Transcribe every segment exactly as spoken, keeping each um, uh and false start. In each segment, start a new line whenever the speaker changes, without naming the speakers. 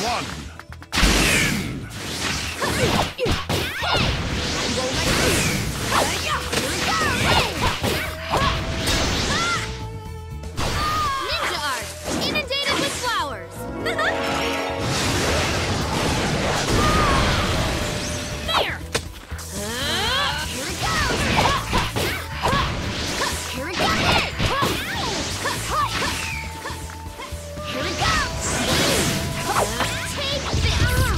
one. In.
Ninja art, inundated with flowers. There. Here it goes. Here it goes. Here it goes. Take this.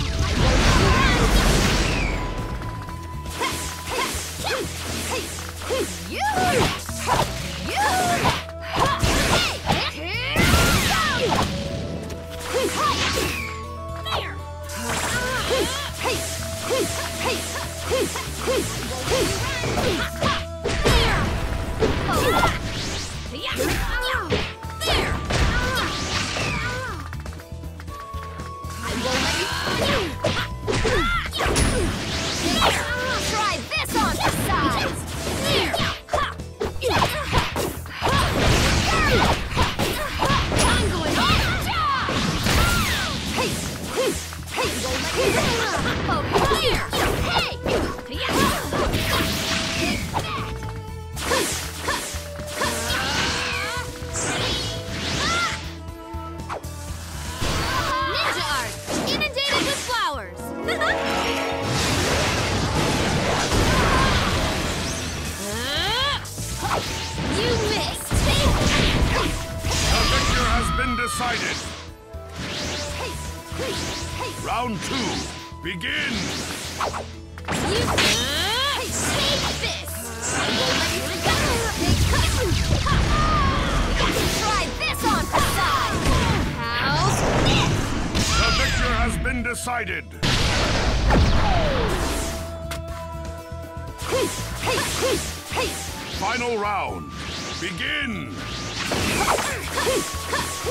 You. You. Hey. Here it goes. There. Hey. Hey. Try this on for size. I'm going on. Hey. Hey. Oh, here. Hey. Ninja art, inundated with flowers. You missed.
The victor has been decided. Round two, begin.
You take this. Try this on for size. How's this?
The victor has been decided. Final round, begin.